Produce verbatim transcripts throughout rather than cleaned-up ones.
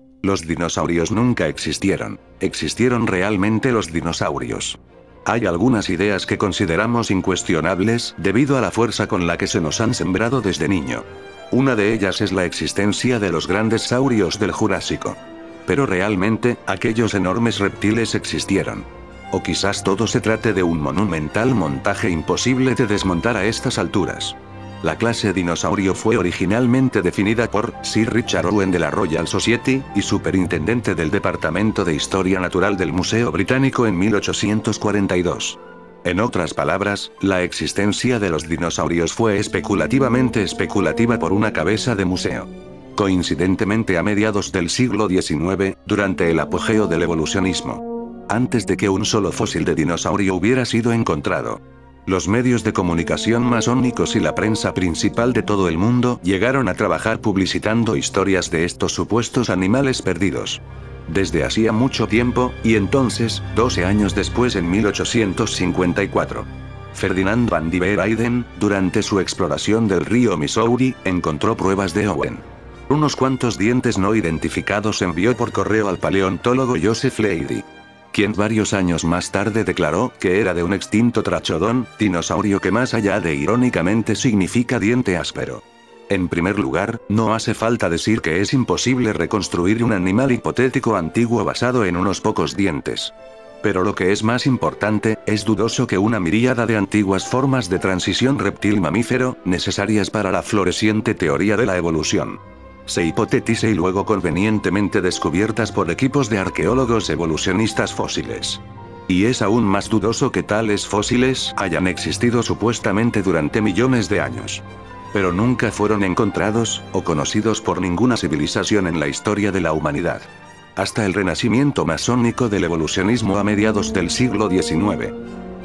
Los dinosaurios nunca existieron. Existieron realmente los dinosaurios. Hay algunas ideas que consideramos incuestionables, debido a la fuerza con la que se nos han sembrado desde niño. Una de ellas es la existencia de los grandes saurios del Jurásico. Pero realmente, aquellos enormes reptiles existieron. O quizás todo se trate de un monumental montaje imposible de desmontar a estas alturas. La clase dinosaurio fue originalmente definida por Sir Richard Owen de la Royal Society, y superintendente del Departamento de Historia Natural del Museo Británico en mil ochocientos cuarenta y dos. En otras palabras, la existencia de los dinosaurios fue especulativamente especulativa por una cabeza de museo. Coincidentemente a mediados del siglo diecinueve, durante el apogeo del evolucionismo. Antes de que un solo fósil de dinosaurio hubiera sido encontrado. Los medios de comunicación masónicos y la prensa principal de todo el mundo llegaron a trabajar publicitando historias de estos supuestos animales perdidos. Desde hacía mucho tiempo, y entonces, doce años después en mil ochocientos cincuenta y cuatro. Ferdinand van die Weyden, durante su exploración del río Missouri, encontró pruebas de Owen. Unos cuantos dientes no identificados envió por correo al paleontólogo Joseph Leidy, quien varios años más tarde declaró que era de un extinto trachodón, dinosaurio que más allá de irónicamente significa diente áspero. En primer lugar, no hace falta decir que es imposible reconstruir un animal hipotético antiguo basado en unos pocos dientes. Pero lo que es más importante, es dudoso que una miríada de antiguas formas de transición reptil-mamífero, necesarias para la floreciente teoría de la evolución, se hipotetice y luego convenientemente descubiertas por equipos de arqueólogos evolucionistas fósiles. Y es aún más dudoso que tales fósiles hayan existido supuestamente durante millones de años. Pero nunca fueron encontrados, o conocidos por ninguna civilización en la historia de la humanidad. Hasta el renacimiento masónico del evolucionismo a mediados del siglo diecinueve.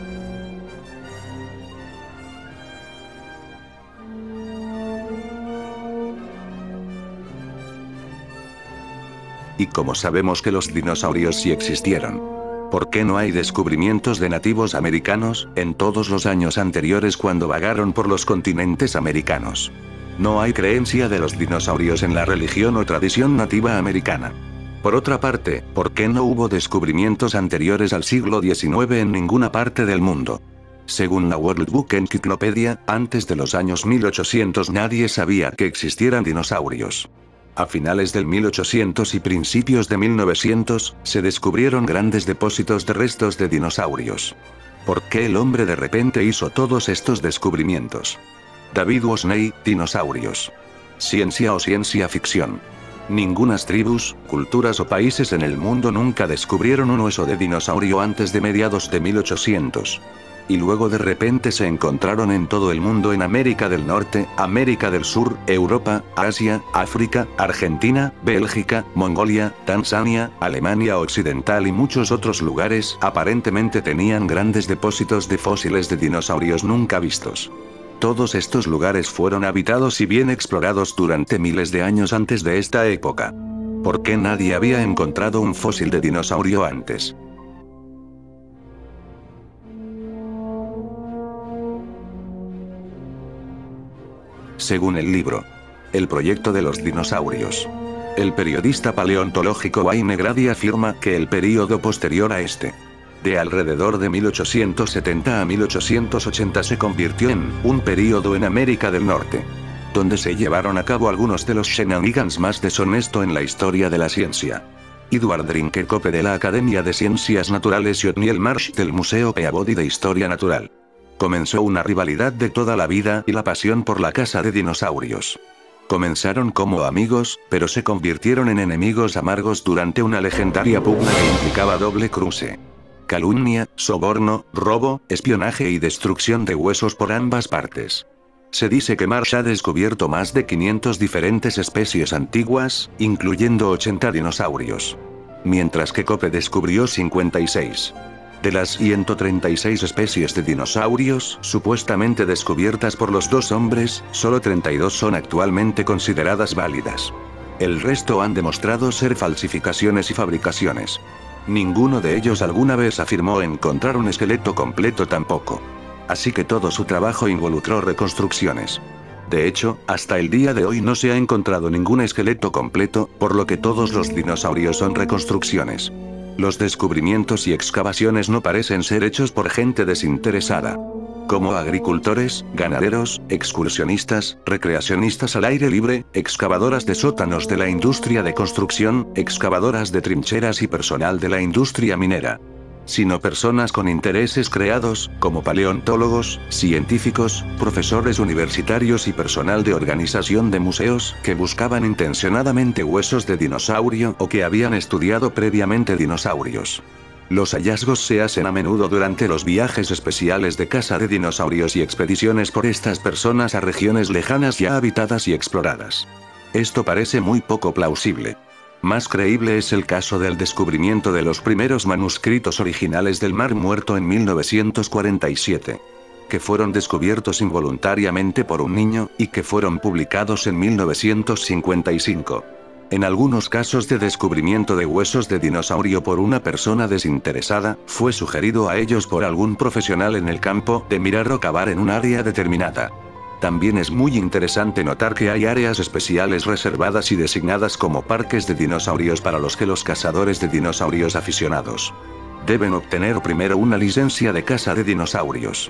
¿Y cómo sabemos que los dinosaurios sí existieron? ¿Por qué no hay descubrimientos de nativos americanos, en todos los años anteriores cuando vagaron por los continentes americanos? No hay creencia de los dinosaurios en la religión o tradición nativa americana. Por otra parte, ¿por qué no hubo descubrimientos anteriores al siglo diecinueve en ninguna parte del mundo? Según la World Book Encyclopedia, antes de los años mil ochocientos nadie sabía que existieran dinosaurios. A finales del mil ochocientos y principios de mil novecientos, se descubrieron grandes depósitos de restos de dinosaurios. ¿Por qué el hombre de repente hizo todos estos descubrimientos? David Wasney, dinosaurios. Ciencia o ciencia ficción. Ningunas tribus, culturas o países en el mundo nunca descubrieron un hueso de dinosaurio antes de mediados de mil ochocientos. Y luego de repente se encontraron en todo el mundo, en América del Norte, América del Sur, Europa, Asia, África, Argentina, Bélgica, Mongolia, Tanzania, Alemania Occidental y muchos otros lugares, aparentemente tenían grandes depósitos de fósiles de dinosaurios nunca vistos. Todos estos lugares fueron habitados y bien explorados durante miles de años antes de esta época. ¿Por qué nadie había encontrado un fósil de dinosaurio antes? Según el libro El proyecto de los dinosaurios, el periodista paleontológico Wayne Grady afirma que el período posterior a este, de alrededor de mil ochocientos setenta a mil ochocientos ochenta, se convirtió en un período en América del Norte, donde se llevaron a cabo algunos de los shenanigans más deshonestos en la historia de la ciencia. Edward Drinker Cope de la Academia de Ciencias Naturales y Othniel Marsh del Museo Peabody de Historia Natural. Comenzó una rivalidad de toda la vida y la pasión por la caza de dinosaurios. Comenzaron como amigos, pero se convirtieron en enemigos amargos durante una legendaria pugna que implicaba doble cruce, calumnia, soborno, robo, espionaje y destrucción de huesos por ambas partes. Se dice que Marsh ha descubierto más de quinientas diferentes especies antiguas, incluyendo ochenta dinosaurios. Mientras que Cope descubrió cincuenta y seis. De las ciento treinta y seis especies de dinosaurios supuestamente descubiertas por los dos hombres, solo treinta y dos son actualmente consideradas válidas. El resto han demostrado ser falsificaciones y fabricaciones. Ninguno de ellos alguna vez afirmó encontrar un esqueleto completo tampoco. Así que todo su trabajo involucró reconstrucciones. De hecho, hasta el día de hoy no se ha encontrado ningún esqueleto completo, por lo que todos los dinosaurios son reconstrucciones. Los descubrimientos y excavaciones no parecen ser hechos por gente desinteresada. Como agricultores, ganaderos, excursionistas, recreacionistas al aire libre, excavadoras de sótanos de la industria de construcción, excavadoras de trincheras y personal de la industria minera. Sino personas con intereses creados, como paleontólogos, científicos, profesores universitarios y personal de organización de museos, que buscaban intencionadamente huesos de dinosaurio o que habían estudiado previamente dinosaurios. Los hallazgos se hacen a menudo durante los viajes especiales de caza de dinosaurios y expediciones por estas personas a regiones lejanas ya habitadas y exploradas. Esto parece muy poco plausible. Más creíble es el caso del descubrimiento de los primeros manuscritos originales del Mar Muerto en mil novecientos cuarenta y siete. Que fueron descubiertos involuntariamente por un niño, y que fueron publicados en mil novecientos cincuenta y cinco. En algunos casos de descubrimiento de huesos de dinosaurio por una persona desinteresada, fue sugerido a ellos por algún profesional en el campo de mirar o cavar en un área determinada. También es muy interesante notar que hay áreas especiales reservadas y designadas como parques de dinosaurios para los que los cazadores de dinosaurios aficionados deben obtener primero una licencia de caza de dinosaurios.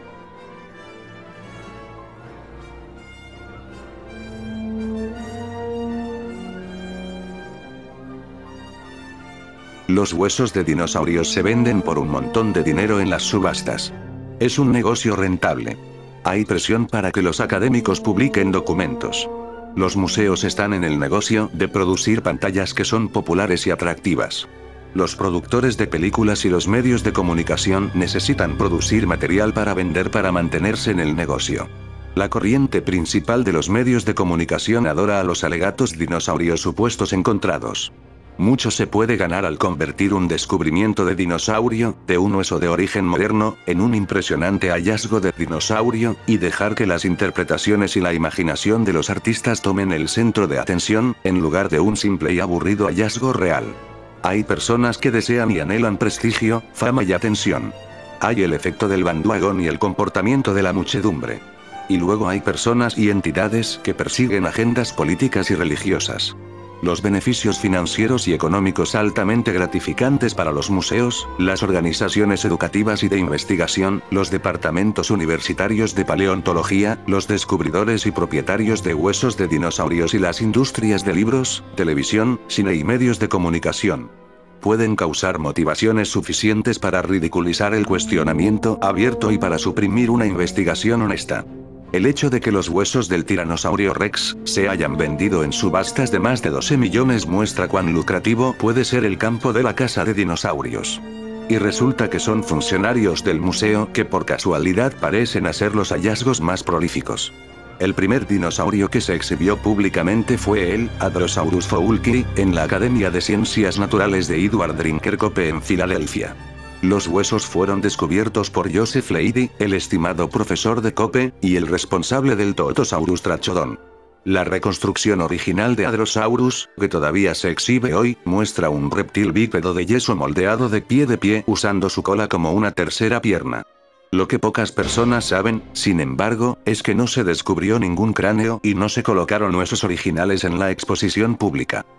Los huesos de dinosaurios se venden por un montón de dinero en las subastas. Es un negocio rentable. Hay presión para que los académicos publiquen documentos. Los museos están en el negocio de producir pantallas que son populares y atractivas. Los productores de películas y los medios de comunicación necesitan producir material para vender para mantenerse en el negocio. La corriente principal de los medios de comunicación adora a los alegatos dinosaurios supuestos encontrados. Mucho se puede ganar al convertir un descubrimiento de dinosaurio, de un hueso de origen moderno, en un impresionante hallazgo de dinosaurio, y dejar que las interpretaciones y la imaginación de los artistas tomen el centro de atención, en lugar de un simple y aburrido hallazgo real. Hay personas que desean y anhelan prestigio, fama y atención. Hay el efecto del bandwagon y el comportamiento de la muchedumbre. Y luego hay personas y entidades que persiguen agendas políticas y religiosas. Los beneficios financieros y económicos altamente gratificantes para los museos, las organizaciones educativas y de investigación, los departamentos universitarios de paleontología, los descubridores y propietarios de huesos de dinosaurios y las industrias de libros, televisión, cine y medios de comunicación. Pueden causar motivaciones suficientes para ridiculizar el cuestionamiento abierto y para suprimir una investigación honesta. El hecho de que los huesos del tiranosaurio Rex se hayan vendido en subastas de más de doce millones muestra cuán lucrativo puede ser el campo de la caza de dinosaurios. Y resulta que son funcionarios del museo que por casualidad parecen hacer los hallazgos más prolíficos. El primer dinosaurio que se exhibió públicamente fue el Hadrosaurus foulkii, en la Academia de Ciencias Naturales de Edward Drinker Cope en Filadelfia. Los huesos fueron descubiertos por Joseph Leidy, el estimado profesor de Cope, y el responsable del Totosaurus trachodon. La reconstrucción original de Hadrosaurus, que todavía se exhibe hoy, muestra un reptil bípedo de yeso moldeado de pie de pie usando su cola como una tercera pierna. Lo que pocas personas saben, sin embargo, es que no se descubrió ningún cráneo y no se colocaron huesos originales en la exposición pública.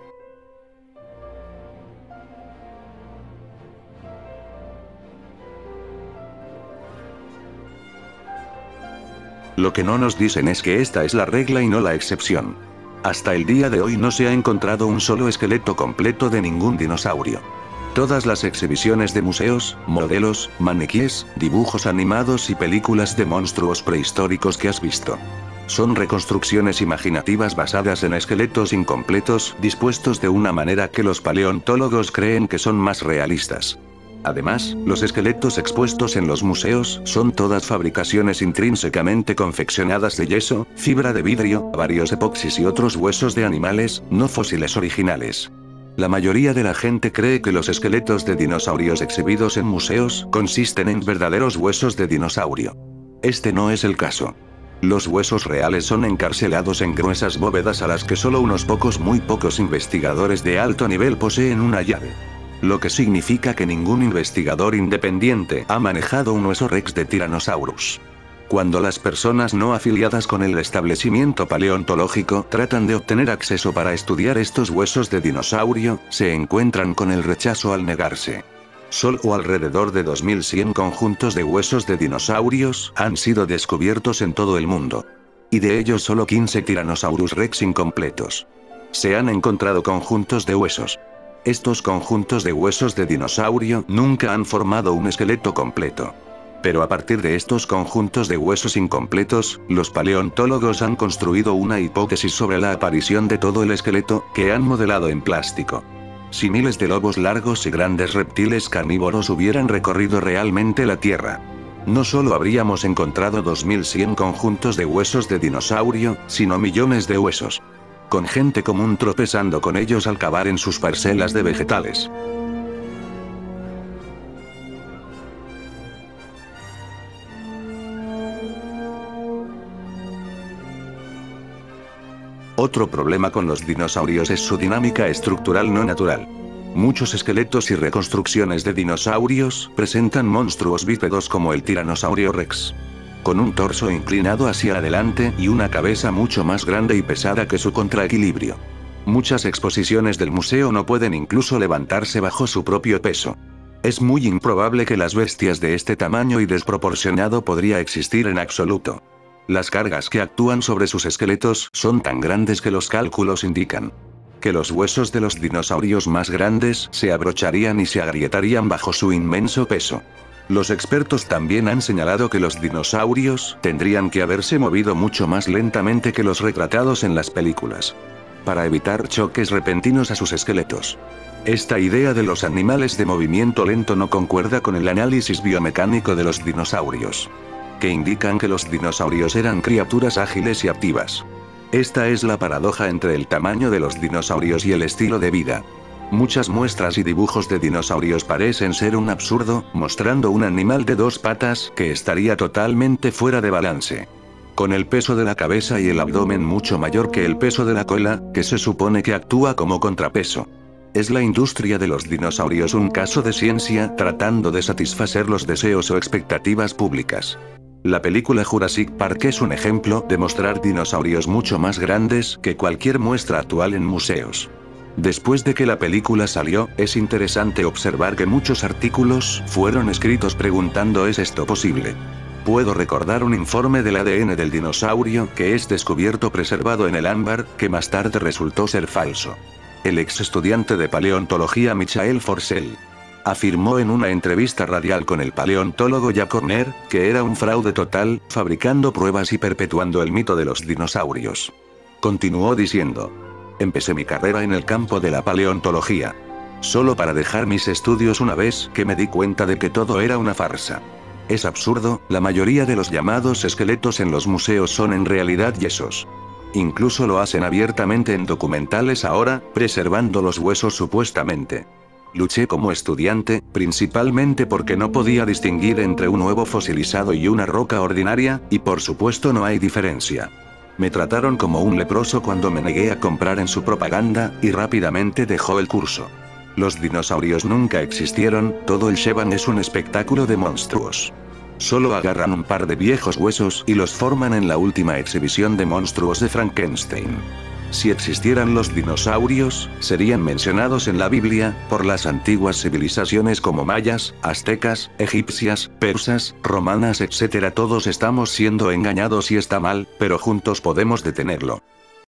Lo que no nos dicen es que esta es la regla y no la excepción. Hasta el día de hoy no se ha encontrado un solo esqueleto completo de ningún dinosaurio. Todas las exhibiciones de museos, modelos, maniquíes, dibujos animados y películas de monstruos prehistóricos que has visto son reconstrucciones imaginativas basadas en esqueletos incompletos, dispuestos de una manera que los paleontólogos creen que son más realistas. Además, los esqueletos expuestos en los museos son todas fabricaciones intrínsecamente confeccionadas de yeso, fibra de vidrio, varios epoxis y otros huesos de animales, no fósiles originales. La mayoría de la gente cree que los esqueletos de dinosaurios exhibidos en museos consisten en verdaderos huesos de dinosaurio. Este no es el caso. Los huesos reales son encarcelados en gruesas bóvedas a las que solo unos pocos muy pocos investigadores de alto nivel poseen una llave. Lo que significa que ningún investigador independiente ha manejado un hueso rex de Tyrannosaurus. Cuando las personas no afiliadas con el establecimiento paleontológico tratan de obtener acceso para estudiar estos huesos de dinosaurio, se encuentran con el rechazo al negarse. Solo alrededor de dos mil cien conjuntos de huesos de dinosaurios han sido descubiertos en todo el mundo. Y de ellos solo quince Tyrannosaurus rex incompletos. Se han encontrado conjuntos de huesos. Estos conjuntos de huesos de dinosaurio nunca han formado un esqueleto completo. Pero a partir de estos conjuntos de huesos incompletos, los paleontólogos han construido una hipótesis sobre la aparición de todo el esqueleto, que han modelado en plástico. Si miles de lobos largos y grandes reptiles carnívoros hubieran recorrido realmente la Tierra, no solo habríamos encontrado dos mil cien conjuntos de huesos de dinosaurio, sino millones de huesos. Con gente común tropezando con ellos al cavar en sus parcelas de vegetales. Otro problema con los dinosaurios es su dinámica estructural no natural. Muchos esqueletos y reconstrucciones de dinosaurios presentan monstruos bípedos como el Tiranosaurio Rex, con un torso inclinado hacia adelante y una cabeza mucho más grande y pesada que su contraequilibrio. Muchas exposiciones del museo no pueden incluso levantarse bajo su propio peso. Es muy improbable que las bestias de este tamaño y desproporcionado podría existir en absoluto. Las cargas que actúan sobre sus esqueletos son tan grandes que los cálculos indican que los huesos de los dinosaurios más grandes se abrocharían y se agrietarían bajo su inmenso peso. Los expertos también han señalado que los dinosaurios tendrían que haberse movido mucho más lentamente que los retratados en las películas, para evitar choques repentinos a sus esqueletos. Esta idea de los animales de movimiento lento no concuerda con el análisis biomecánico de los dinosaurios, que indican que los dinosaurios eran criaturas ágiles y activas. Esta es la paradoja entre el tamaño de los dinosaurios y el estilo de vida. Muchas muestras y dibujos de dinosaurios parecen ser un absurdo, mostrando un animal de dos patas que estaría totalmente fuera de balance, con el peso de la cabeza y el abdomen mucho mayor que el peso de la cola, que se supone que actúa como contrapeso. ¿Es la industria de los dinosaurios un caso de ciencia tratando de satisfacer los deseos o expectativas públicas? La película Jurassic Park es un ejemplo de mostrar dinosaurios mucho más grandes que cualquier muestra actual en museos. Después de que la película salió, es interesante observar que muchos artículos fueron escritos preguntando ¿es esto posible? Puedo recordar un informe del A D N del dinosaurio que es descubierto preservado en el ámbar, que más tarde resultó ser falso. El ex estudiante de paleontología Michael Forsell afirmó en una entrevista radial con el paleontólogo Jack Horner, que era un fraude total, fabricando pruebas y perpetuando el mito de los dinosaurios. Continuó diciendo: empecé mi carrera en el campo de la paleontología, solo para dejar mis estudios una vez que me di cuenta de que todo era una farsa. Es absurdo, la mayoría de los llamados esqueletos en los museos son en realidad yesos. Incluso lo hacen abiertamente en documentales ahora, preservando los huesos supuestamente. Luché como estudiante, principalmente porque no podía distinguir entre un huevo fosilizado y una roca ordinaria, y por supuesto no hay diferencia. Me trataron como un leproso cuando me negué a comprar en su propaganda, y rápidamente dejó el curso. Los dinosaurios nunca existieron, todo el Shevan es un espectáculo de monstruos. Solo agarran un par de viejos huesos y los forman en la última exhibición de monstruos de Frankenstein. Si existieran los dinosaurios, serían mencionados en la Biblia, por las antiguas civilizaciones como mayas, aztecas, egipcias, persas, romanas etcétera. Todos estamos siendo engañados y está mal, pero juntos podemos detenerlo.